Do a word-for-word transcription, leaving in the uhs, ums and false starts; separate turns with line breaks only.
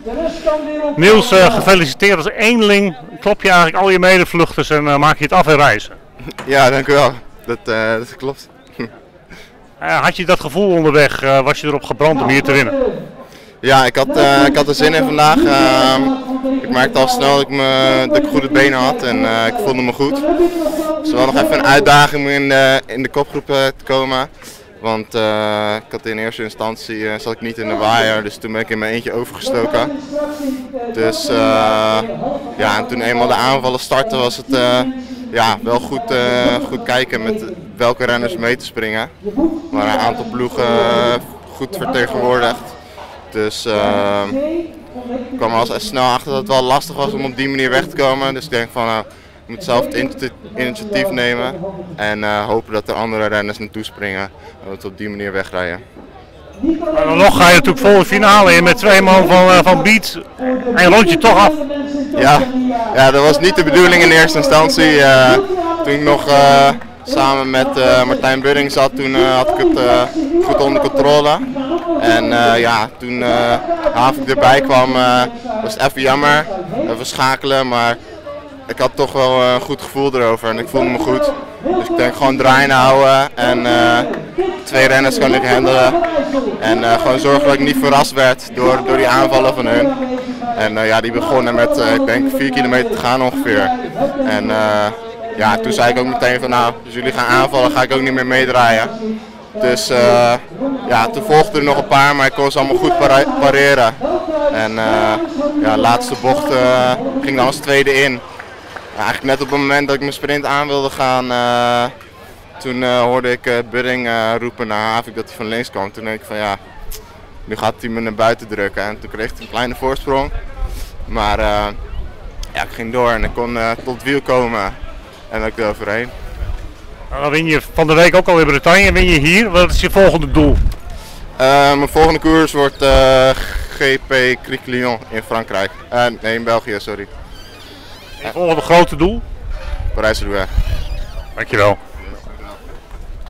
Niels, uh, gefeliciteerd als eenling. Klop je eigenlijk al je medevluchters en uh, maak je het af en reizen?
Ja, dank u wel. Dat, uh, dat klopt.
uh, had je dat gevoel onderweg? Uh, was je erop gebrand om hier te winnen?
Ja, ik had, uh, ik had er zin in vandaag. Uh, ik merkte al snel dat ik, me, dat ik goede benen had en uh, ik voelde me goed. Het was wel nog even een uitdaging om in de, in de kopgroep uh, te komen. Want uh, ik had in eerste instantie uh, zat ik niet in de waaier, dus toen ben ik in mijn eentje overgestoken. Dus uh, ja, en toen eenmaal de aanvallen startten was het uh, ja, wel goed, uh, goed kijken met welke renners mee te springen. Maar een aantal ploegen uh, goed vertegenwoordigd. Dus uh, ik kwam al snel achter dat het wel lastig was om op die manier weg te komen. Dus ik denk van uh, ik moet zelf het initiatief nemen en uh, hopen dat er andere renners naartoe springen en dat we op die manier wegrijden.
Maar dan nog ga je natuurlijk vol de finale in met twee man van, uh, van Beats en je rond je toch af.
Ja, ja, dat was niet de bedoeling in eerste instantie. Uh, toen ik nog uh, samen met uh, Martijn Budding zat, toen uh, had ik het uh, goed onder controle. En uh, ja, toen uh, Havik erbij kwam uh, was het even jammer, even schakelen, maar ik had toch wel een goed gevoel erover en ik voelde me goed. Dus ik denk gewoon draaien houden en uh, twee renners kan ik handelen. En uh, gewoon zorgen dat ik niet verrast werd door, door die aanvallen van hun. En uh, ja, die begonnen met uh, ik denk vier kilometer te gaan ongeveer. En uh, ja, toen zei ik ook meteen van nou, als jullie gaan aanvallen ga ik ook niet meer meedraaien. Dus uh, ja, toen volgden er nog een paar, maar ik kon ze allemaal goed pareren. En uh, ja, de laatste bocht uh, ging dan als tweede in. Ja, eigenlijk net op het moment dat ik mijn sprint aan wilde gaan, uh, toen uh, hoorde ik uh, Budding uh, roepen naar Havik dat hij van links kwam. Toen denk ik van ja, nu gaat hij me naar buiten drukken. En toen kreeg hij een kleine voorsprong. Maar uh, ja, ik ging door en ik kon uh, tot het wiel komen en dan ik er overheen.
Nou, dan win je van de week ook alweer Bretagne, win je hier. Wat is je volgende doel?
Uh, mijn volgende koers wordt uh, G P Cric-Lyon in Frankrijk. Uh, nee, in België, sorry.
Je volgende grote doel?
Parijs-Roubaix.
Dankjewel.